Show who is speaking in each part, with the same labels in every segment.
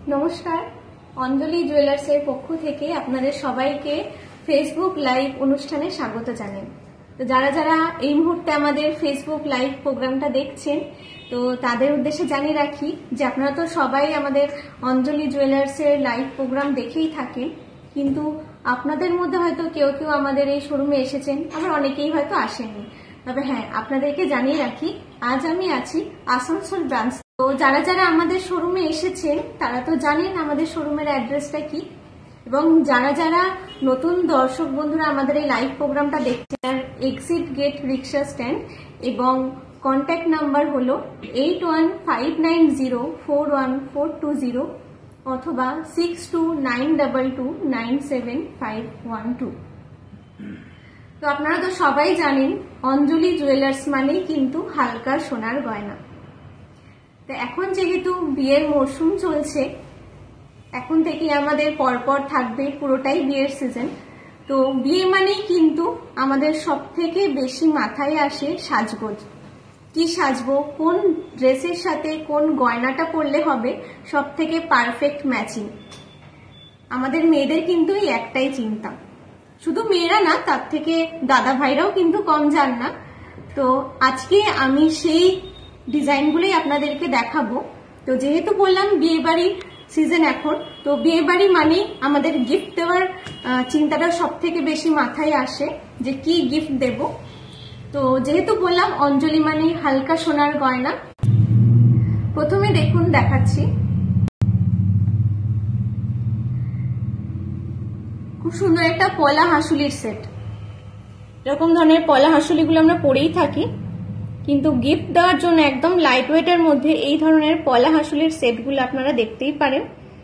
Speaker 1: নমস্কার, অঞ্জলি জুয়েলার্সের পক্ষ থেকে আপনাদের সবাইকে ফেসবুক লাইভ অনুষ্ঠানে স্বাগত জানাই। তো যারা যারা এই মুহূর্তে আমাদের ফেসবুক লাইভ প্রোগ্রামটা দেখছেন, তো তাদের উদ্দেশ্যে জানিয়ে রাখি যে আপনারা তো সবাই আমাদের অঞ্জলি জুয়েলার্সের লাইভ প্রোগ্রাম দেখেই থাকেন, কিন্তু আপনাদের মধ্যে হয়তো কেউ কেউ আমাদের এই শোরুমে এসেছেন, আবার অনেকেই হয়তো আসেননি। তবে হ্যাঁ, আপনাদেরকে জানিয়ে রাখি আজ আমি আছি আসানসোল ব্রাঞ্চ। তো যারা যারা আমাদের শোরুমে এসেছেন তারা তো জানেন আমাদের শোরুমের অ্যাড্রেসটা কি, এবং যারা যারা নতুন দর্শক বন্ধুরা আমাদের এই লাইভ প্রোগ্রামটা দেখছেন, এক্সিট গেট রিক্সা স্ট্যান্ড এবং কন্ট্যাক্ট নাম্বার হলো 8159041420 অথবা 6292297512। তো আপনারা তো সবাই জানেন অঞ্জলি জুয়েলার্স মানেই কিন্তু হালকা সোনার গয়না। তো এখন যেহেতু বিয়ের মরশুম চলছে, এখন থেকে আমাদের পরপর থাকবে পুরোটাই বিয়ের সিজন। তো বিয়ে মানেই কিন্তু আমাদের সব থেকে বেশি মাথায় আসে সাজগোজ। কি সাজবো, কোন ড্রেসের সাথে কোন গয়নাটা পরলে হবে সব থেকে পারফেক্ট ম্যাচিং। আমাদের মেয়েদের কিন্তু এই একটাই চিন্তা, শুধু মেয়েরা না, তার থেকে দাদা ভাইরাও কিন্তু কম যান না। তো আজকে আমি সেই ডিজাইনগুলোই আপনাদেরকে দেখাবো। তো যেহেতু বললাম বিয়ে বাড়ির সিজন এখন, তো বিয়ে বাড়ি মানেই আমাদের গিফট দেওয়ার চিন্তাটা সব থেকে বেশি মাথায় আসে যে কি গিফট দেব। তো যেহেতু বললাম অঞ্জলি মানে হালকা সোনার গয়না, প্রথমে দেখুন দেখাচ্ছি খুব সুন্দর একটা পলা হাসুলির সেট। এরকম ধরনের পলা হাসুলিগুলো আমরা পরেই থাকি, কিন্তু গিফট দেওয়ার জন্য একদম লাইট ওয়েটের মধ্যে এই ধরনের পলা হাসুলির সেটগুলো আপনারা দেখতেই পারেন।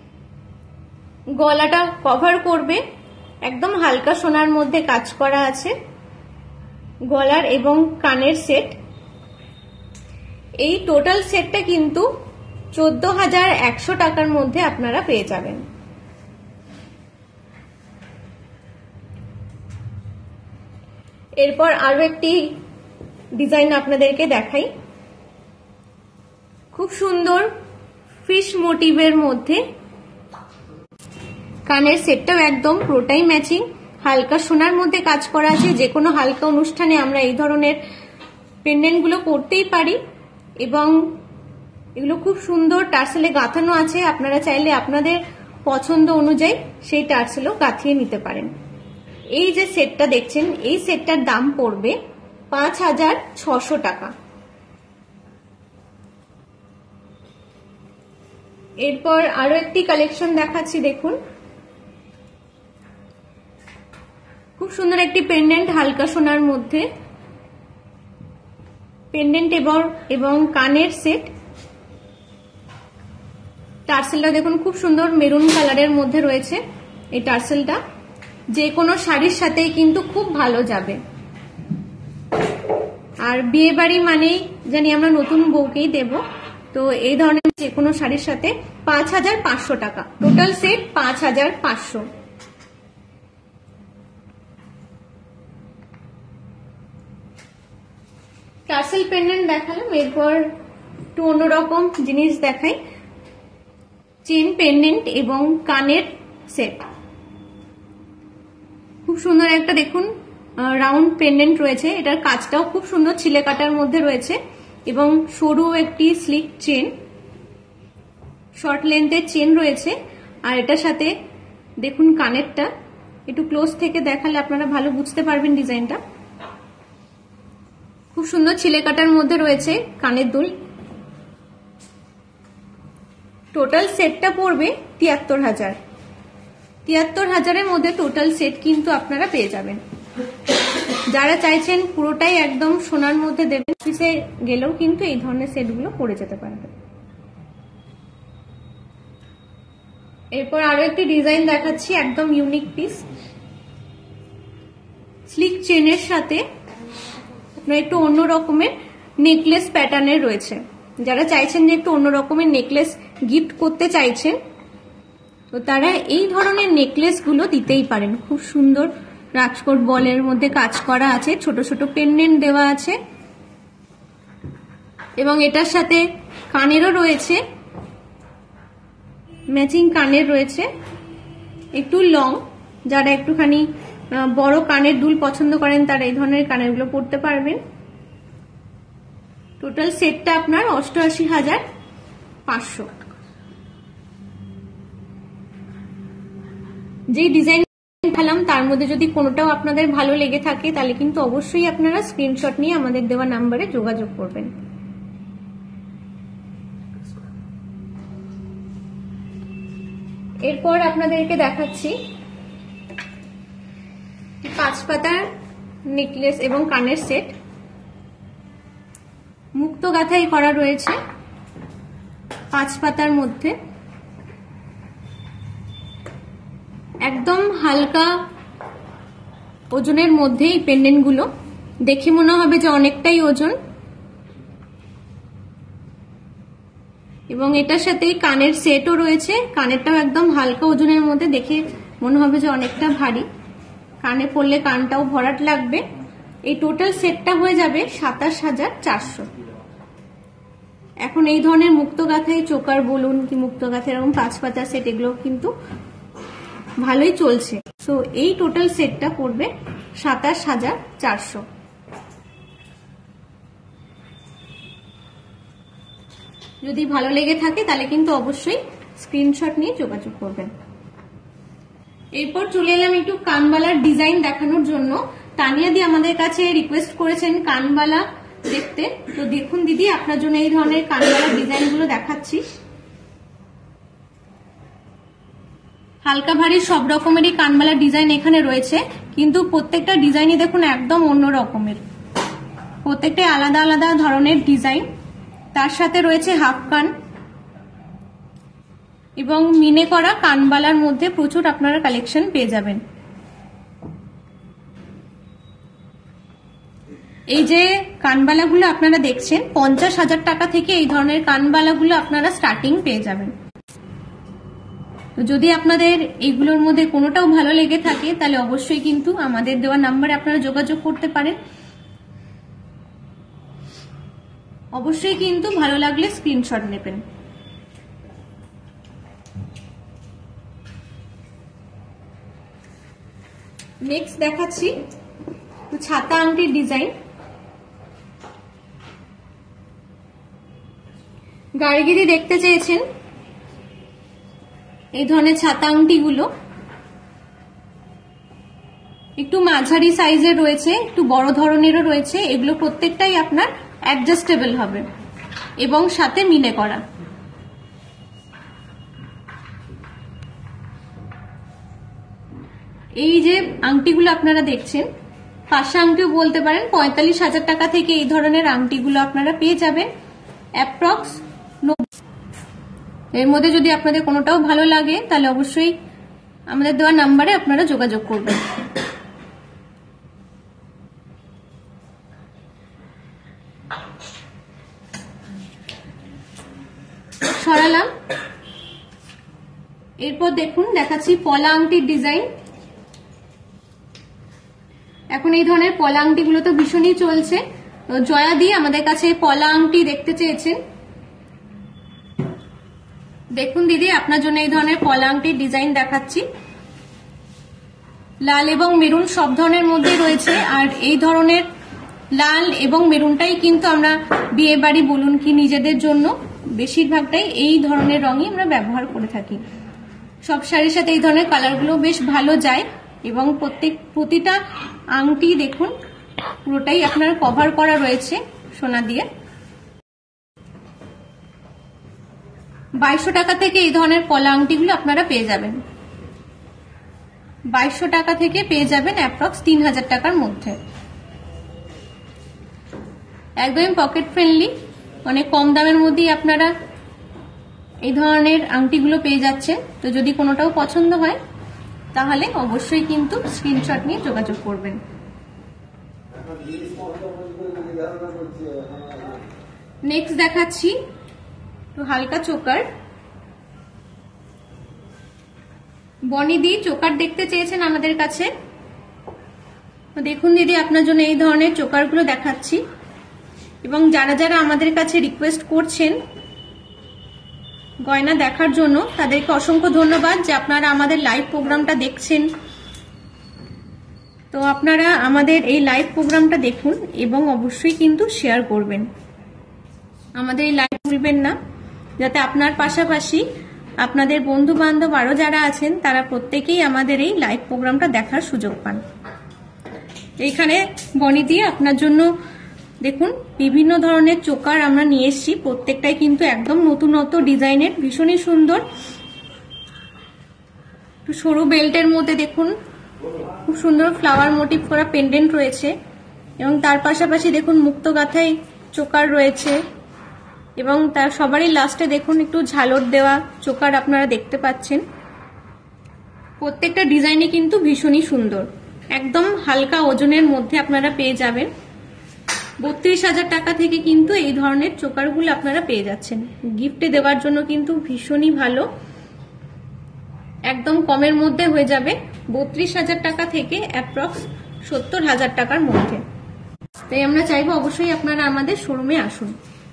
Speaker 1: গলাটা কভার করবে, একদম হালকা সোনার মধ্যে কাজ করা আছে গলার এবং কানের সেট। এই টোটাল সেটটা কিন্তু 14,100 টাকার মধ্যে আপনারা পেয়ে যাবেন। এরপর আরো একটি ডিজাইন আপনাদেরকে দেখাই, খুব সুন্দর ফিশ মোটিভের মধ্যে কানের সেটটাও একদম পুরোটাই ম্যাচিং, হালকা সোনার মধ্যে কাজ করা আছে। যে কোনো হালকা অনুষ্ঠানে আমরা এই ধরনের পেন্ডেন্ট গুলো করতেই পারি, এবং এগুলো খুব সুন্দর টার্সেলে গাঁথানো আছে। আপনারা চাইলে আপনাদের পছন্দ অনুযায়ী সেই টার্সেলও গাঁথিয়ে নিতে পারেন। এই যে সেটটা দেখছেন, এই সেটটার দাম পড়বে 5,600 টাকা। এরপর আরো একটি কালেকশন দেখাচ্ছি, দেখুন খুব সুন্দর একটি পেন্ডেন্ট হালকা সোনার মধ্যে, পেন্ডেন্ট এবং কানের সেট। টার্সেলটা দেখুন খুব সুন্দর মেরুন কালারের মধ্যে রয়েছে। এই টার্সেলটা যে কোনো শাড়ির সাথেই কিন্তু খুব ভালো যাবে। আর বিয়ে বাড়ি মানেই জানি আমরা নতুন বউকেই দেব, তো এই ধরনের যে কোনো শাড়ির সাথে 5,500 টাকা, টোটাল সেট 5,500। টার্সেল পেন্ডেন্ট দেখালাম, এরপর একটু অন্যরকম জিনিস দেখাই, চেন পেন্ডেন্ট এবং কানের সেট। খুব সুন্দর একটা দেখুন রাউন্ড পেন্ডেন্ট রয়েছে, এটার কাজটাও খুব সুন্দর ছিলে কাটার মধ্যে রয়েছে, এবং সরু একটি স্লিক চেন, শর্ট লেন্থের চেন রয়েছে। আর এটার সাথে দেখুন কানেরটা একটু ক্লোজ থেকে দেখালে আপনারা ভালো বুঝতে পারবেন ডিজাইনটা। খুব সুন্দর ছিলে কাটার মধ্যে রয়েছে কানের দুল। টোটাল সেটটা পড়বে 73,000। 73,000-এর মধ্যে টোটাল সেট কিন্তু আপনারা পেয়ে যাবেন। যারা চাইছেন পুরোটাই একদম সোনার মধ্যে দেবেন, অফিসে গেলেও কিন্তু এই ধরনের সেটগুলো পরে যেতে পারবেন। এরপর আরো একটি ডিজাইন দেখাচ্ছি, একদম ইউনিক পিস, স্লিক চেনের সাথে আপনার একটু অন্য রকমের নেকলেস প্যাটার্নের রয়েছে। যারা চাইছেন যে একটু অন্য রকমের নেকলেস গিফট করতে চাইছেন, তো তারা এই ধরনের নেকলেস গুলো দিতেই পারেন। খুব সুন্দর রাজকোট বলের মধ্যে কাজ করা আছে, ছোট ছোট পেন্ডেন্ট দেওয়া আছে, এবং এটার সাথে কানেরও রয়েছে ম্যাচিং কানের রয়েছে, একটু লং, যারা একটুখানি বড় কানের দুল পছন্দ করেন তারা এই ধরনের কানের গুলো পরতে পারবেন। টোটাল সেটটা আপনার 88,500। যে ডিজাইন দেখালাম তার মধ্যে যদি কোনোটাও আপনাদের ভালো লেগে থাকে তাহলে কিন্তু অবশ্যই আপনারা স্ক্রিনশট নিয়ে আমাদের দেওয়া নাম্বারে যোগাযোগ করবেন। এরপর আপনাদেরকে দেখাচ্ছি 5 পাতার নেকলেস এবং কানের সেট। মুক্ত গাঁথাই করা রয়েছে 5 পাতার মধ্যে। একদম হালকা ওজনের মধ্যে এই পেন্ডেন্ট গুলো, দেখে মনে হবে যে অনেকটাই ওজন, এবং এটার সাথে কানের সেটও রয়েছে। কানেরটাও একদম হালকা ওজনের মধ্যে, দেখে মনে হবে যে অনেকটা ভারী। কানে পরলে কানটাও ভরাট লাগবে। এই টোটাল সেটটা হয়ে যাবে 27,400। এখন এই ধরনের মুক্ত গাঁথাই চোকার বলুন কি মুক্ত গাঁথা এরকম 5 পাতা সেট এগুলো কিন্তু ভালোই চলছে। তো এই টোটাল সেটটা পড়বে 27,400। যদি ভালো লেগে থাকে তাহলে কিন্তু অবশ্যই স্ক্রিনশট নিয়ে যোগাযোগ করবেন। এরপর চলে এলাম একটু কানবালার ডিজাইন দেখানোর জন্য। তানিয়া দি আমাদের কাছে রিকোয়েস্ট করেছেন কানবালা দেখতে। তো দেখুন দিদি, আপনার জন্য এই ধরনের কানবালার ডিজাইন গুলো দেখাচ্ছি। হালকা ভারী সব রকমেরই কানবালার ডিজাইন এখানে রয়েছে, কিন্তু প্রত্যেকটা ডিজাইনই দেখুন একদম অন্য রকমের, প্রত্যেকটাই আলাদা আলাদা ধরনের ডিজাইন। তার সাথে রয়েছে হাফ কান এবং মিনে করা কানবালার মধ্যে প্রচুর আপনারা কালেকশন পেয়ে যাবেন। এই যে কানবালাগুলো আপনারা দেখছেন 50,000 টাকা থেকে এই ধরনের কানবালাগুলো আপনারা স্টার্টিং পেয়ে যাবেন। যদি আপনাদের এইগুলোর মধ্যে কোনোটাও ভালো লেগে থাকে তাহলে অবশ্যই কিন্তু আমাদের দেওয়া নাম্বারে আপনারা যোগাযোগ করতে পারেন। অবশ্যই কিন্তু ভালো লাগলে স্ক্রিনশট নেবেন। নেক্সট দেখাচ্ছি ছাতা আংটির ডিজাইন। গাড়িগিরি দেখতে চেয়েছেন এই ধরনের ছাতা আংটি গুলো, একটু মাঝারি সাইজের রয়েছে, একটু বড় ধরনেরও রয়েছে। এগুলো প্রত্যেকটাই আপনার অ্যাডজাস্টেবল হবে এবং সাথে মিনে করা। এই যে আংটিগুলো আপনারা দেখছেন, পাশা আংটিও বলতে পারেন, 45,000 টাকা থেকে এই ধরনের আংটিগুলো আপনারা পেয়ে যাবেন অ্যাপ্রক্স। এর মধ্যে যদি আপনাদের কোনোটাও ভালো লাগে তাহলে অবশ্যই আমাদের দেওয়া নাম্বারে আপনারা যোগাযোগ করবেন। সরালাম। এরপর দেখুন দেখাচ্ছি পলা আংটির ডিজাইন। এখন এই ধরনের পলা আংটিগুলো তো ভীষণই চলছে। জয়া দি আমাদের কাছে পলা আংটি দেখতে চেয়েছেন। দেখুন দিদি, আপনার জন্য এই ধরনের পলা আংটির ডিজাইন দেখাচ্ছি। লাল এবং মেরুন সব ধরনের মধ্যে রয়েছে, আর এই ধরনের লাল এবং মেরুনটাই কিন্তু আমরা বিয়ে বাড়ি বলুন কি নিজেদের জন্য বেশিরভাগটাই এই ধরনের রঙই আমরা ব্যবহার করে থাকি। সব শাড়ির সাথে এই ধরনের কালারগুলো বেশ ভালো যায় এবং প্রতিটা আংটি দেখুন পুরোটাই আপনার কভার করা রয়েছে সোনা দিয়ে। 2200 টাকা থেকে এই ধরনের পলা আংটিগুলো আপনারা পেয়ে যাবেন। 2200 টাকা থেকে পেয়ে যাবেন অ্যাপ্রক্স 3000 টাকার মধ্যে। একদমই পকেট ফ্রেন্ডলি, অনেক কম দামের মধ্যেই আপনারা এই ধরনের আংটিগুলো পেয়ে যাচ্ছেন। তো যদি কোনোটাও পছন্দ হয় তাহলে অবশ্যই কিন্তু স্ক্রিনশট নিয়ে যোগাযোগ করবেন। নেক্সট দেখাচ্ছি তো হালকা চোকার। বনিদি চোকার দেখতে চেয়েছেন আমাদের কাছে। তো দেখুন দিদি, আপনার জন্য এই ধরনের চোকারগুলো দেখাচ্ছি এবং যারা যারা আমাদের কাছে রিকোয়েস্ট করছেন গয়না দেখার জন্য তাদেরকে অসংখ্য ধন্যবাদ যে আপনারা আমাদের লাইভ প্রোগ্রামটা দেখছেন। তো আপনারা আমাদের এই লাইভ প্রোগ্রামটা দেখুন এবং অবশ্যই কিন্তু শেয়ার করবেন। আমাদের এই লাইভ ভুলবেন না, যাতে আপনার পাশাপাশি আপনাদের বন্ধু বান্ধব আরো যারা আছেন তারা প্রত্যেকেই আমাদের এই লাইভ প্রোগ্রামটা দেখার সুযোগ পান। এইখানে বনি দিয়ে আপনার জন্য দেখুন বিভিন্ন ধরনের চোকার আমরা নিয়ে এসেছি, প্রত্যেকটাই কিন্তু একদম নতুনত্ব ডিজাইনের, ভীষণই সুন্দর। সরু বেল্টের মধ্যে দেখুন খুব সুন্দর ফ্লাওয়ার মোটিভ করা পেন্ডেন্ট রয়েছে এবং তার পাশাপাশি দেখুন মুক্তো গাঁথাই চোকার রয়েছে এবং তার সবারই লাস্টে দেখুন একটু ঝালর দেওয়া চোকার আপনারা দেখতে পাচ্ছেন। প্রত্যেকটা ডিজাইনই কিন্তু ভীষণই সুন্দর, একদম হালকা ওজনের মধ্যে আপনারা পেয়ে যাবেন। 32,000 টাকা থেকে কিন্তু এই ধরনের চোকারগুলো আপনারা পেয়ে যাচ্ছেন। গিফটে দেওয়ার জন্য কিন্তু ভীষণই ভালো, একদম কমের মধ্যে হয়ে যাবে। 32,000 টাকা থেকে অ্যাপ্রক্স 70,000 টাকার মধ্যে। তাই আমরা চাইবো অবশ্যই আপনারা আমাদের শোরুমে আসুন।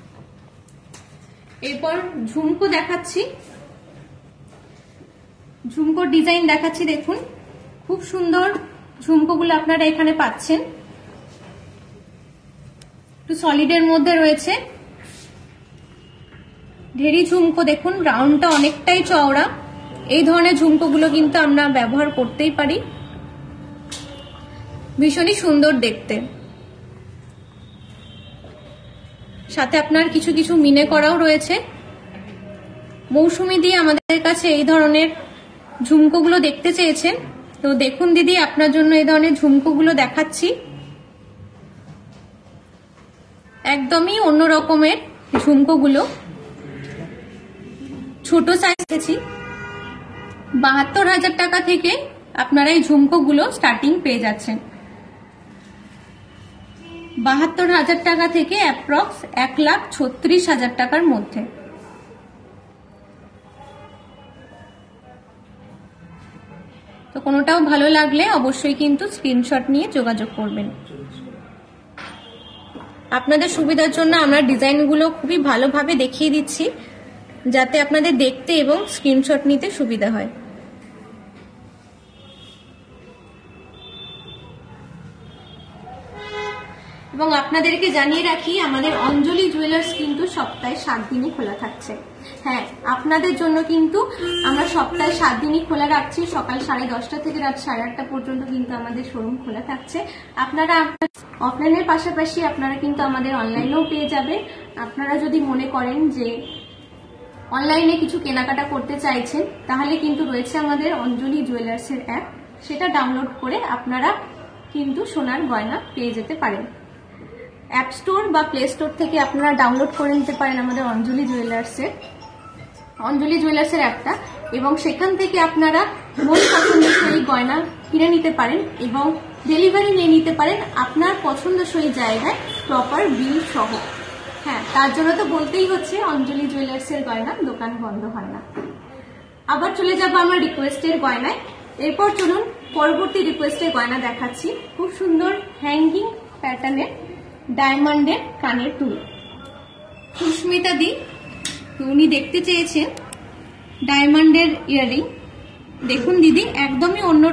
Speaker 1: এরপর ঝুমকো দেখাচ্ছি, ঝুমকোর ডিজাইন দেখাচ্ছি। দেখুন খুব সুন্দর ঝুমকোগুলো আপনারা এখানে পাচ্ছেন, একটু সলিডের মধ্যে রয়েছে। ঢেরি ঝুমকো দেখুন, রাউন্ডটা অনেকটাই চওড়া। এই ধরনের ঝুমকোগুলো কিন্তু আমরা ব্যবহার করতেই পারি, ভীষণই সুন্দর দেখতে। সাথে আপনার কিছু কিছু মিনে করাও রয়েছে। মৌসুমী দিয়ে আমাদের কাছে এই ধরনের ঝুমকোগুলো দেখতে চেয়েছেন, তো দেখুন দিদি আপনার জন্য এই ধরনের ঝুমকোগুলো দেখাচ্ছি। একদমই অন্য রকমের ঝুমকোগুলো, ছোট সাইজ দেখেছি। 72,000 টাকা থেকে আপনারা এই ঝুমকোগুলো স্টার্টিং পেয়ে যাচ্ছেন। 72,000 টাকা থেকে অ্যাপ্রক্স 1,36,000 টাকার মধ্যে। তো কোনোটাও ভালো লাগলে অবশ্যই কিন্তু স্ক্রিনশট নিয়ে যোগাযোগ করবেন। আপনাদের সুবিধার জন্য আমরা ডিজাইনগুলো খুবই ভালোভাবে দেখিয়ে দিচ্ছি, যাতে আপনাদের দেখতে এবং স্ক্রিনশট নিতে সুবিধা হয়। এবং আপনাদেরকে জানিয়ে রাখি আমাদের অঞ্জলি জুয়েলার্স কিন্তু সপ্তাহে 7 দিনই খোলা থাকছে। হ্যাঁ, আপনাদের জন্য কিন্তু আমরা সপ্তাহে 7 দিনই খোলা রাখছি। সকাল 10:30 থেকে রাত 8:30 পর্যন্ত কিন্তু আমাদের শোরুম খোলা থাকছে। আপনারা অফলাইনের পাশাপাশি আপনারা কিন্তু আমাদের অনলাইনেও পেয়ে যাবেন। আপনারা যদি মনে করেন যে অনলাইনে কিছু কেনাকাটা করতে চাইছেন, তাহলে কিন্তু রয়েছে আমাদের অঞ্জলি জুয়েলার্সের অ্যাপ, সেটা ডাউনলোড করে আপনারা কিন্তু সোনার গয়না পেয়ে যেতে পারেন। অ্যাপ স্টোর বা প্লে স্টোর থেকে আপনারা ডাউনলোড করে নিতে পারেন আমাদের অঞ্জলি জুয়েলার্সের অ্যাপটা, এবং সেখান থেকে আপনারা মন পছন্দসই গয়না কিনে নিতে পারেন এবং ডেলিভারি নিয়ে নিতে পারেন আপনার পছন্দসই জায়গায় প্রপার বিল সহ। হ্যাঁ, তার জন্য তো বলতেই হচ্ছে অঞ্জলি জুয়েলার্সের গয়না দোকান বন্ধ হয় না। আবার চলে যাব আমরা রিকোয়েস্টের গয়নায়। এরপর চলুন পরবর্তী রিকোয়েস্টের গয়না দেখাচ্ছি। খুব সুন্দর হ্যাঙ্গিং প্যাটার্নের ডায়মন্ডের কানের দুল। সুস্মিতা দি উনি দেখতে চেয়েছেন ডায়মন্ডের ইয়াররিং। দেখুন দিদি একদমই অন্য,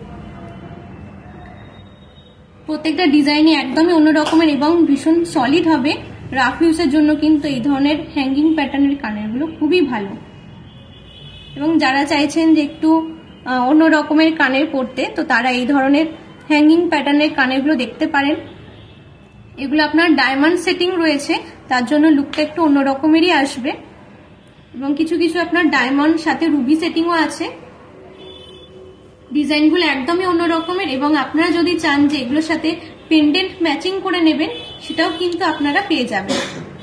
Speaker 1: প্রত্যেকটা ডিজাইনই একদমই অন্য রকমের এবং ভীষণ সলিড হবে। রাফ ইউজের জন্য কিন্তু এই ধরনের হ্যাঙ্গিং প্যাটার্নের কানেরগুলো খুবই ভালো। এবং যারা চাইছেন যে একটু অন্য রকমের কানের পরতে, তো তারা এই ধরনের হ্যাঙ্গিং প্যাটার্নের কানেরগুলো দেখতে পারেন। এগুলো আপনার ডায়মন্ড সেটিং রয়েছে, তার জন্য লুকটা একটু অন্য রকমেরই আসবে এবং কিছু কিছু আপনার ডায়মন্ড সাথে রুবি সেটিংও আছে। ডিজাইনগুলো একদমই অন্য রকমের এবং আপনারা যদি চান যে এগুলোর সাথে পেন্ডেন্ট ম্যাচিং করে নেবেন, সেটাও কিন্তু আপনারা পেয়ে যাবেন।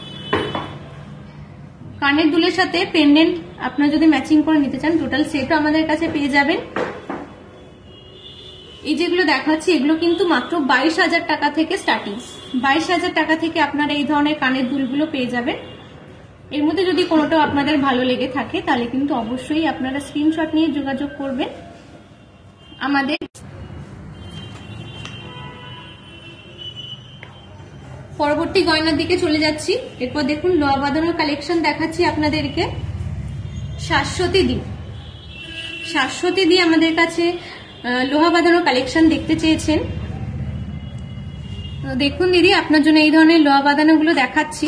Speaker 1: কানের দুলের সাথে পেন্ডেন্ট আপনারা যদি ম্যাচিং করে নিতে চান, টোটাল সেটও আমাদের কাছে পেয়ে যাবেন। এই যেগুলো দেখাচ্ছি এগুলো কিন্তু মাত্র 22,000 টাকা থেকে স্টার্টিং। 22,000 টাকা থেকে আপনারা এই ধরনের কানের দুলগুলো পেয়ে যাবেন। এর মধ্যে যদি কোনোটাও আপনাদের ভালো লেগে থাকে তাহলে কিন্তু অবশ্যই আপনারা স্ক্রিনশট নিয়ে যোগাযোগ করবেন আমাদের। পরবর্তী গয়নার দিকে চলে যাচ্ছি। এরপর দেখুন লোয়া বাঁধানোর কালেকশন দেখাচ্ছি আপনাদেরকে। শাশ্বতী দি আমাদের কাছে লোহা বাঁধানো কালেকশন দেখতে চেয়েছেন। দেখুন দিদি, আপনার জন্য এই ধরনের লোহা বাঁধানো গুলো দেখাচ্ছি।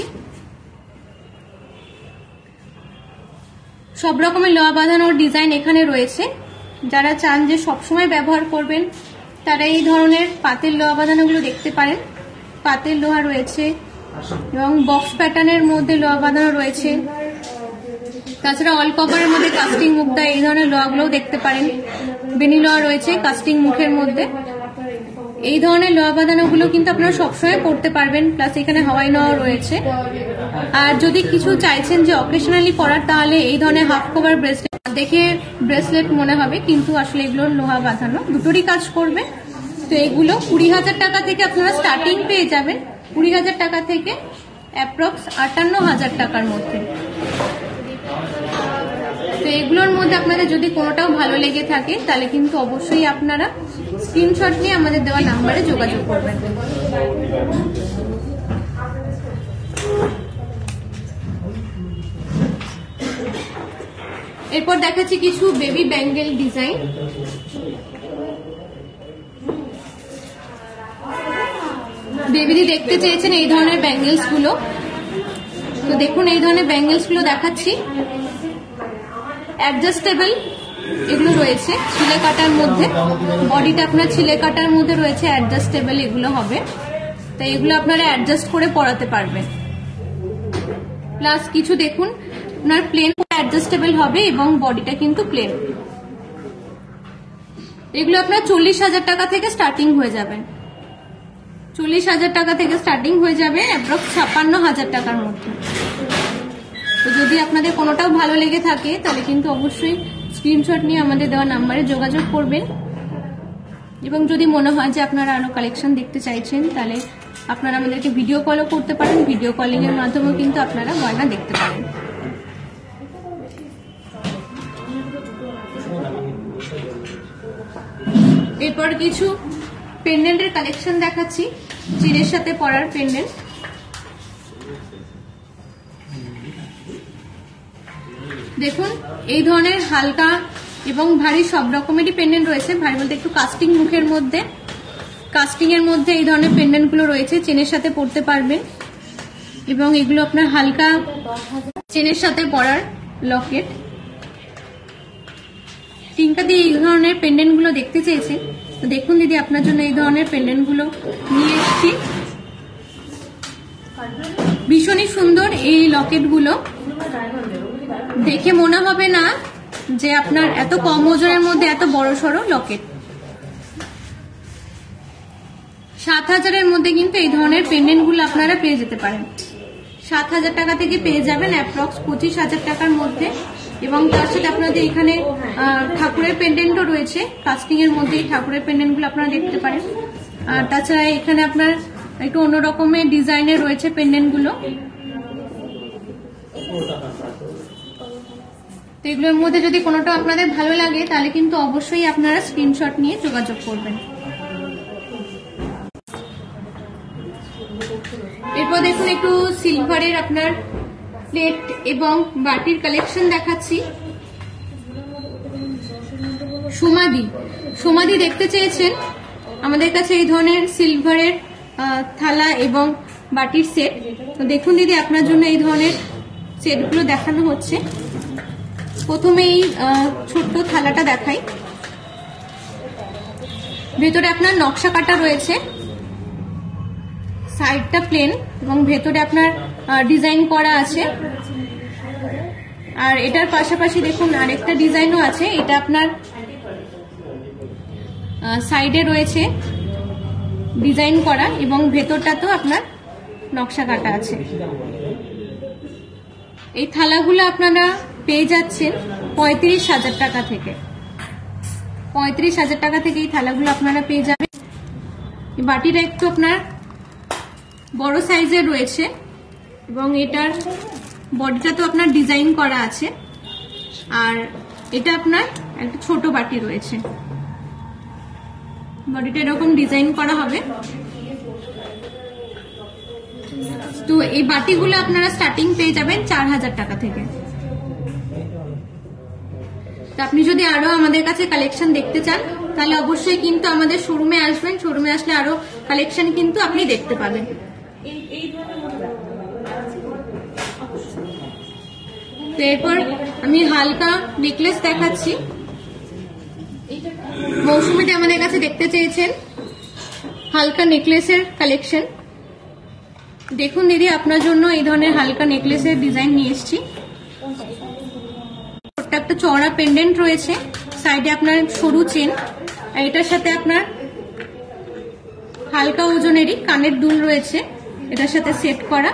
Speaker 1: সব রকমের লোহা বাঁধানোর ডিজাইন এখানে রয়েছে। যারা চান যে সবসময় ব্যবহার করবেন তারা এই ধরনের পাতের লোহা বাঁধানো গুলো দেখতে পারেন। পাতের লোহা রয়েছে এবং বক্স প্যাটার্নের মধ্যে লোহা বাঁধানো রয়েছে। তাছাড়া অল কভারের মধ্যে কাস্টিং মুখটা এই ধরনের লোহাগুলোও দেখতে পারেন। বেনি লোহা রয়েছে কাস্টিং মুখের মধ্যে। এই ধরনের লোহা বাঁধানো গুলো কিন্তু আপনারা সবসময় পরতে পারবেন। প্লাস এখানে হাওয়াই নোয়া রয়েছে। আর যদি কিছু চাইছেন যে অকেশনালি পরার, তাহলে এই ধরনের হাফ কভার ব্রেসলেট দেখে ব্রেসলেট মনে হবে, কিন্তু আসলে এগুলো লোহা বাঁধানো, দুটোরই কাজ করবে। তো এগুলো 20,000 টাকা থেকে আপনারা স্টার্টিং পেয়ে যাবেন। 20,000 টাকা থেকে অ্যাপ্রক্স 58,000 টাকার মধ্যে। তো এগুলোর মধ্যে আপনাদের যদি কোনোটাও ভালো লেগে থাকে তাহলে কিন্তু অবশ্যই আপনারা স্ক্রিনশট নিয়ে আমাদের দেওয়া নাম্বারে যোগাযোগ করবেন। এরপর দেখাচ্ছি কিছু বেবি ব্যাঙ্গেল ডিজাইন। বেবিদি দেখতে চেয়েছেন এই ধরনের ব্যাঙ্গেলস গুলো। তো দেখুন, এই ধরনের ব্যাঙ্গেলস গুলো দেখাচ্ছি। অ্যাডজাস্টেবল এগুলো রয়েছে ছিলে কাটার মধ্যে। বডিটা আপনার ছিলে কাটার মধ্যে রয়েছে, অ্যাডজাস্টেবল এগুলো হবে। তাই এগুলো আপনারা অ্যাডজাস্ট করে পরাতে পারবেন। প্লাস কিছু দেখুন আপনার প্লেন অ্যাডজাস্টেবল হবে এবং বডিটা কিন্তু প্লেন। এগুলো আপনার 40,000 টাকা থেকে স্টার্টিং হয়ে যাবে। 40,000 টাকা থেকে স্টার্টিং হয়ে যাবে অ্যাপ্রক্স 56,000 টাকার মধ্যে। তো যদি আপনাদের কোনোটাও ভালো লেগে থাকে তাহলে কিন্তু অবশ্যই স্ক্রিনশট নিয়ে আমাদের দেওয়া নাম্বারে যোগাযোগ করবেন। এবং যদি মনে হয় যে আপনারা আরো কালেকশন দেখতে চাইছেন তাহলে আপনারা আমাদেরকে ভিডিও কলও করতে পারেন। ভিডিও কলিং এর মাধ্যমেও কিন্তু আপনারা গয়না দেখতে পারেন। এরপর কিছু পেন্ডেন্টের কালেকশন দেখাচ্ছি, চেনের সাথে পরার পেন্ডেন্ট। দেখুন, এই ধরনের হালকা এবং ভারী সব রকমেরই পেন্ডেন্ট রয়েছে। ভারী বলতে একটু কাস্টিং মুখের মধ্যে, কাস্টিং এর মধ্যে এই ধরনের পেন্ডেন্ট গুলো রয়েছে, চেনের সাথে পরতে পারবেন। এবং এগুলো আপনার হালকা চেনের সাথে পরার লকেট। টিঙ্কা দিয়ে এই ধরনের পেন্ডেন্ট গুলো দেখতে চেয়েছে। তো দেখুন দিদি, আপনার জন্য এই ধরনের পেন্ডেন্ট গুলো নিয়ে এসেছি। ভীষণই সুন্দর এই লকেট গুলো। দেখে মনে হবে না যে আপনার এত কম ওজনের মধ্যে এত বড় সড়ো লকেট। 7,000-এর মধ্যে কিন্তু এই ধরনের পেন্ডেন্ট গুলো আপনারা পেয়ে যেতে পারেন। 7,000 টাকা থেকে পেয়ে যাবেন অ্যাপ্রক্স 25,000 টাকার মধ্যে। এবং তার সাথে আপনাদের এখানে ঠাকুরের পেন্ডেন্টও রয়েছে। কাস্টিং এর মধ্যে ঠাকুরের পেন্ডেন্ট গুলো আপনারা দেখতে পারেন। আর তাছাড়া এখানে আপনার একটু অন্য রকমের ডিজাইনের রয়েছে পেন্ডেন্ট গুলো। তো এগুলোর মধ্যে যদি কোনোটা আপনাদের ভালো লাগে তাহলে কিন্তু অবশ্যই আপনারা স্ক্রিনশট নিয়ে যোগাযোগ করবেন। এরপর দেখুন, একটু সিলভারের আপনার প্লেট এবং বাটির কালেকশন দেখাচ্ছি। সমাধি দেখতে চেয়েছেন। আমাদের কাছে এই ধরনের সিলভারের থালা এবং বাটির সেট। তো দেখুন দিদি, আপনার জন্য এই ধরনের সেটগুলো দেখানো হচ্ছে। প্রথমে এই ছোট্ট থালাটা দেখাই। ভেতরে আপনার নকশা কাটা রয়েছে, সাইডটা প্লেন এবং ভেতরে আপনার ডিজাইন করা আছে। আর এটার পাশাপাশি দেখুন আরেকটা ডিজাইনও আছে। এটা আপনার সাইডে রয়েছে ডিজাইন করা এবং ভেতরটাতেও আপনার নকশা কাটা আছে। এই থালাগুলো আপনারা পেয়ে যাচ্ছেন 35,000 টাকা থেকে। 35,000 টাকা থেকে এই থালাগুলো আপনারা পেয়ে যাবেন। বাটিটা একটু আপনার বড় সাইজের রয়েছে এবং এটার বডিটা তো আপনার ডিজাইন করা আছে। আর এটা আপনার একটা ছোট বাটি রয়েছে, বডিটা এরকম ডিজাইন করা হবে। তো এই বাটিগুলো আপনারা স্টার্টিং পেয়ে যাবেন 4,000 টাকা থেকে। তো আপনি যদি আরো আমাদের কাছে কালেকশন দেখতে চান তাহলে অবশ্যই কিন্তু আমাদের শোরুমে আসবেন, শোরুমে আসলে আরো কালেকশন কিন্তু আপনি দেখতে পাবেন। তো এরপর আমি হালকা নেকলেস দেখাচ্ছি। মৌসুমীটা আমাদের কাছে দেখতে চেয়েছেন হালকা নেকলেসের কালেকশন। দেখুন দিদি, আপনার জন্য এই ধরনের হালকা নেকলেসের ডিজাইন নিয়ে এসেছি। একটা চওড়া পেন্ডেন্ট রয়েছে, সাইডে আপনার সরু চেন, আর এটার সাথে আপনার হালকা ওজনেরই কানের দুল রয়েছে, এটার সাথে সেট করা।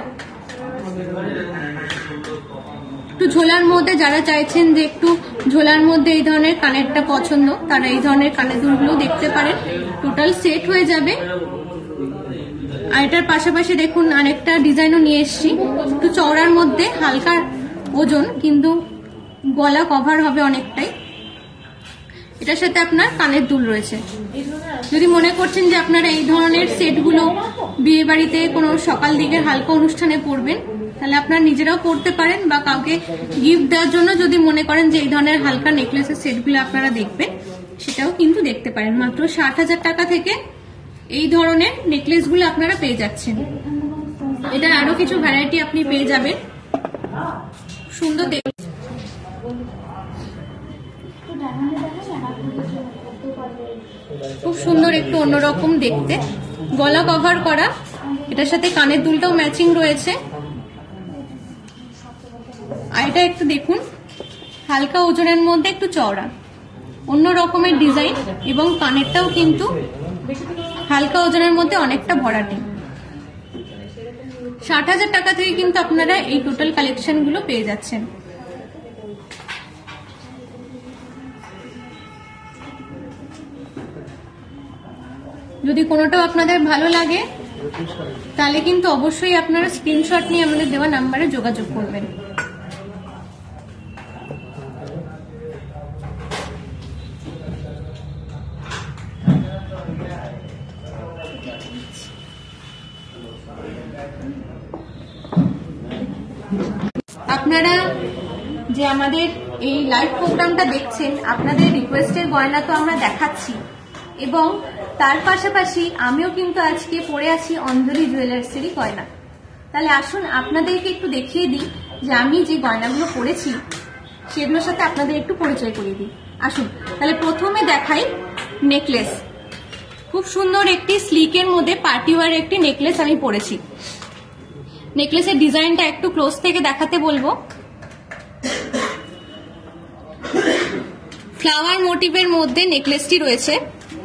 Speaker 1: একটু ঝোলার মধ্যে যারা চাইছেন যে একটু ঝোলার মধ্যে এই ধরনের কানেরটা পছন্দ, তারা এই ধরনের কানের দুলগুলো দেখতে পারেন, টোটাল সেট হয়ে যাবে। আর এটার পাশাপাশি দেখুন আরেকটা ডিজাইনও নিয়ে এসেছি, একটু চওড়ার মধ্যে হালকা ওজন, কিন্তু গলা কভার হবে অনেকটাই। এটার সাথে আপনার কানের দুল রয়েছে। যদি মনে করছেন যে আপনারা এই ধরনের সেটগুলো বিয়ে বাড়িতে কোনো সকাল দিকের হালকা অনুষ্ঠানে পরবেন, তাহলে আপনারা নিজেরাও পরতে পারেন, বা কাউকে গিফট দেওয়ার জন্য যদি মনে করেন যে এই ধরনের হালকা নেকলেসের সেটগুলো আপনারা দেখবেন, সেটাও কিন্তু দেখতে পারেন। মাত্র 60,000 টাকা থেকে এই ধরনের নেকলেসগুলো আপনারা পেয়ে যাচ্ছেন। এটা আরো কিছু ভ্যারাইটি আপনি পেয়ে যাবেন, সুন্দর দেখতে। খুব সুন্দর, একটু অন্যরকম দেখতে, গলা কভার করা, এটার সাথে কানের দুলটাও ম্যাচিং রয়েছে। আর এটা একটু দেখুন হালকা ওজনের মধ্যে একটু চওড়া, অন্য রকমের ডিজাইন, এবং কানেরটাও কিন্তু হালকা ওজনের মধ্যে অনেকটা ভরাটে। 60,000 টাকা থেকে কিন্তু আপনারা এই টোটাল কালেকশন গুলো পেয়ে যাচ্ছেন। যদি কোনোটাও আপনাদের ভালো লাগে তাহলে কিন্তু অবশ্যই আপনারা স্ক্রিনশট নিয়ে আমাদের দেওয়া নাম্বারে যোগাযোগ করবেন। আপনারা যে আমাদের এই লাইভ প্রোগ্রামটা দেখছেন, আপনাদের রিকোয়েস্টের গয়না তো আমরা দেখাচ্ছি, এবং তার পাশাপাশি আমিও কিন্তু আজকে পরে আছি অঞ্জলি জুয়েলার্সেরই গয়না। তাহলে আসুন আপনাদেরকে একটু দেখিয়ে দিই যে আমি যে গয়নাগুলো পরেছি সেগুলোর সাথে আপনাদের একটু পরিচয় করিয়ে দিই। আসুন তাহলে প্রথমে দেখাই নেকলেস। খুব সুন্দর একটি স্লিকের মধ্যে পার্টিওয়ার একটি নেকলেস আমি পরেছি। নেকলেসের ডিজাইনটা একটু ক্লোজ থেকে দেখাতে বলবো। ফ্লাওয়ার মোটিভের মধ্যে নেকলেসটি রয়েছে।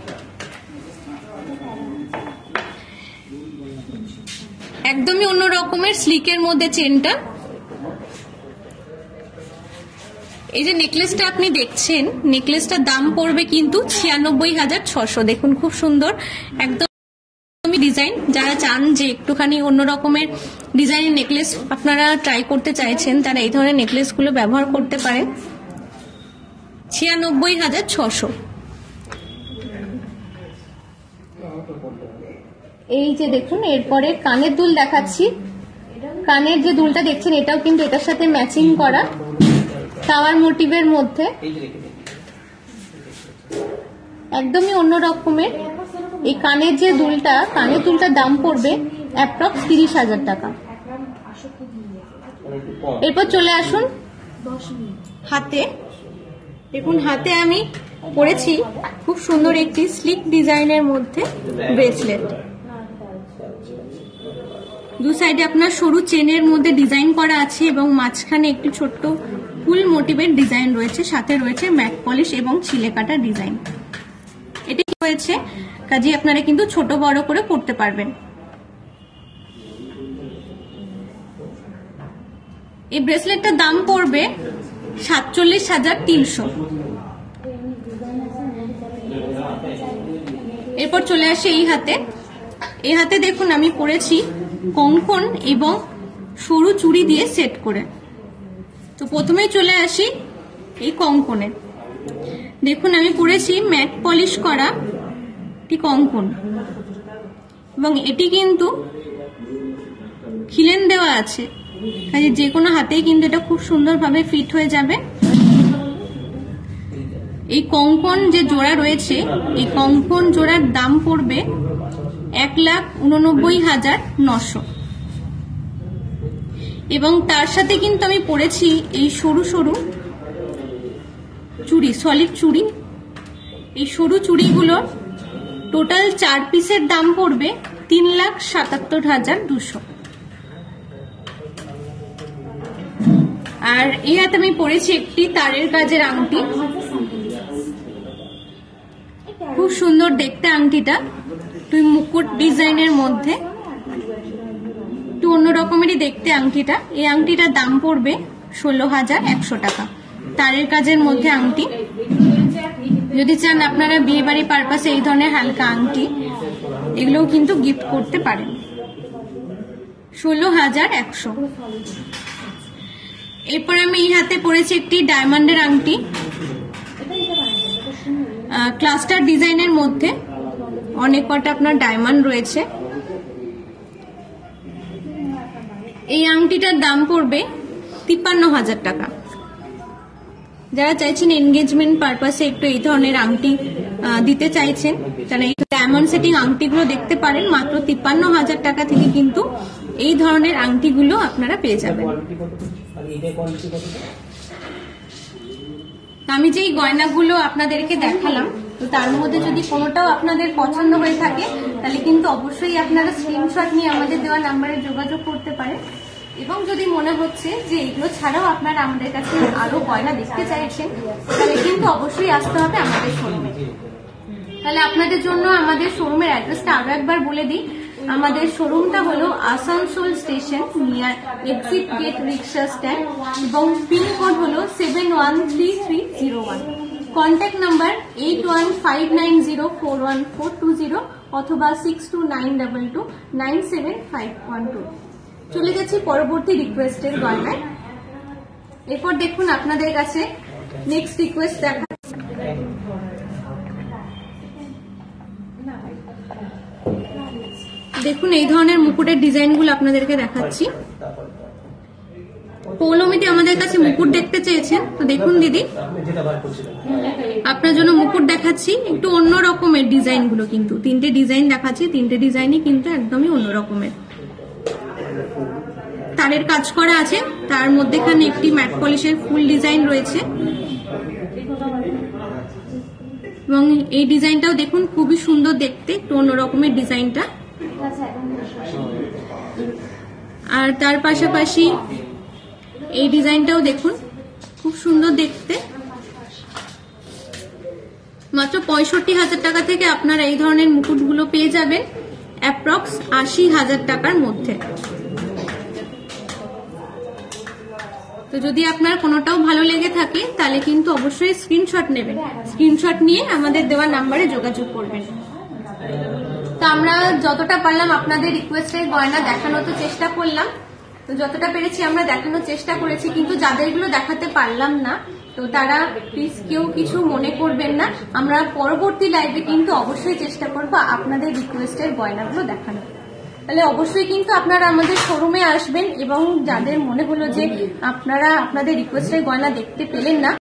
Speaker 1: একদমই অন্য রকমের স্লিকের মধ্যে চেনটা। এই যে নেকলেসটা আপনি দেখছেন, নেকলেসটার দাম পড়বে কিন্তু 96,600। দেখুন খুব সুন্দর একদম ডিজাইন। যারা চান যে একটুখানি অন্য রকমের ডিজাইনের নেকলেস আপনারা ট্রাই করতে চাইছেন, তারা এই ধরনের নেকলেসগুলো ব্যবহার করতে পারেন। 96,600। এই যে দেখুন, এরপরে কানের দুল দেখাচ্ছি। কানের যে দুলটা দেখছেন এটাও কিন্তু এটার সাথে ম্যাচিং করা, ফ্লাওয়ার মোটিভের মধ্যে, একদমই অন্য রকমের। এই কানের যে দুলটা, কানের দুলটার দাম পড়বে অ্যাপ্রক্স 30,000 টাকা। এরপর চলে আসুন হাতে। দেখুন হাতে আমি পরেছি খুব সুন্দর একটি স্লিক ডিজাইনের মধ্যে ব্রেসলেট। দু সাইডে আপনার সরু চেনের মধ্যে ডিজাইন করা আছে, এবং মাঝখানে একটি ছোট্ট ফুল মোটিভের ডিজাইন রয়েছে, সাথে রয়েছে ম্যাট পলিশ এবং ছিলে কাটা ডিজাইন। এটি হয়েছে কাজে আপনারা কিন্তু ছোট বড় করে পড়তে পারবেন। এই ব্রেসলেটটার দাম পড়বে 47,300। এরপর চলে আসে এই হাতে। এই হাতে দেখুন আমি পরেছি কঙ্কন এবং সরু চুড়ি দিয়ে সেট করে। তো প্রথমেই চলে আসি এই কঙ্কনে। দেখুন আমি পরেছি ম্যাট পলিশ করা একটি কঙ্কন, এবং এটি কিন্তু খিলেন দেওয়া আছে, কাজে যে কোনো হাতেই কিন্তু এটা খুব সুন্দরভাবে ফিট হয়ে যাবে। এই কঙ্কন যে জোড়া রয়েছে, এই কঙ্কন জোড়ার দাম পড়বে 1,89,900। এবং তার সাথে কিন্তু আমি পরেছি এই সরু সরু চুড়ি, সলিড চুড়ি। এই সরু চুড়িগুলোর টোটাল 4 পিসের দাম পড়বে 3,77,200। আর এই হাতে আমি পরেছি একটি তারের কাজের আংটি, খুব সুন্দর দেখতে আংটিটা, তুই মুকুট ডিজাইনের মধ্যে, একটু অন্য রকমেরই দেখতে আংটিটা। এই আংটিটার দাম পড়বে 16,100 টাকা। তারের কাজের মধ্যে আংটি, যদি চান আপনারা বিয়ে বাড়ি পারপাসে এই ধরনের হালকা আংটি এগুলোও কিন্তু গিফট করতে পারেন। 16,100। এরপর আমি এই হাতে পরেছি একটি ডায়মন্ডের আংটি, ক্লাস্টার ডিজাইনের মধ্যে অনেক কটা আপনার ডায়মন্ড রয়েছে। এই আংটিটার দাম পড়বে 53,000 টাকা। যারা চাইছেন এনগেজমেন্ট পারপাসে একটু এই ধরনের আংটি দিতে চাইছেন, তারা এই ডায়মন্ড সেটিং আংটিগুলো দেখতে পারেন। মাত্র 53,000 টাকা থেকে কিন্তু এই ধরনের আংটিগুলো আপনারা পেয়ে যাবেন। আমি যেই গয়নাগুলো আপনাদেরকে দেখালাম, তো তার মধ্যে যদি কোনোটাও আপনাদের পছন্দ হয়ে থাকে তাহলে কিন্তু অবশ্যই আপনারা স্ক্রিনশট নিয়ে আমাদের দেওয়া নাম্বারে যোগাযোগ করতে পারেন। এবং যদি মনে হচ্ছে যে এগুলো ছাড়াও আপনারা আমাদের কাছে আরো গয়না দেখতে চাইছেন, তাহলে কিন্তু অবশ্যই আসতে হবে আমাদের শোরুমে। তাহলে আপনাদের জন্য আমাদের শোরুমের অ্যাড্রেসটা আরো একবার বলে দিই। আমাদের শোরুমটা হলো Asansol station near exit gate rickshaw stand, এবং পিনকোড হলো 713301। কন্ট্যাক্ট নাম্বার 8159041420 অথবা 6292297512। চলে যাচ্ছি পরবর্তী রিকোয়েস্টের গয়নায়। এরপর দেখুন আপনাদের কাছে নেক্সট রিকোয়েস্ট দেখা। দেখুন এই ধরনের মুকুটের ডিজাইনগুলো আপনাদেরকে দেখাচ্ছি। পৌলমীতে আমাদের কাছে মুকুট দেখতে চেয়েছেন, তো দেখুন দিদি আপনার জন্য মুকুট দেখাচ্ছি। একটু অন্য রকমের ডিজাইনগুলো, কিন্তু 3টে ডিজাইন দেখাচ্ছি, 3টে ডিজাইনই কিন্তু একদমই অন্য রকমের। তারের কাজ করা আছে, তার মধ্যেখানে একটি ম্যাট পলিশের ফুল ডিজাইন রয়েছে। এবং এই ডিজাইনটাও দেখুন খুবই সুন্দর দেখতে, একটু অন্য রকমের ডিজাইনটা। আর তার পাশাপাশি এই ডিজাইনটাও দেখুন খুব সুন্দর দেখতে। মাত্র 65,000 টাকা থেকে আপনারা এই ধরনের মুকুটগুলো পেয়ে যাবেন অ্যাপ্রক্স 80,000 টাকার মধ্যে। তো যদি আপনার কোনোটাও ভালো লেগে থাকে তাহলে কিন্তু অবশ্যই স্ক্রিনশট নেবেন, স্ক্রিনশট নিয়ে আমাদের দেওয়া নাম্বারে যোগাযোগ করবেন। তো আমরা যতটা পারলাম আপনাদের রিকোয়েস্টের গয়না দেখানোর তো চেষ্টা করলাম, তো যতটা পেরেছি আমরা দেখানোর চেষ্টা করেছি। কিন্তু যাদেরগুলো দেখাতে পারলাম না, তো তারা প্লিজ কেউ কিছু মনে করবেন না। আমরা পরবর্তী লাইভে কিন্তু অবশ্যই চেষ্টা করবো আপনাদের রিকোয়েস্টের গয়নাগুলো দেখানো। তাহলে অবশ্যই কিন্তু আপনারা আমাদের শোরুমে আসবেন, এবং যাদের মনে হলো যে আপনারা আপনাদের রিকোয়েস্টের গয়না দেখতে পেলেন না,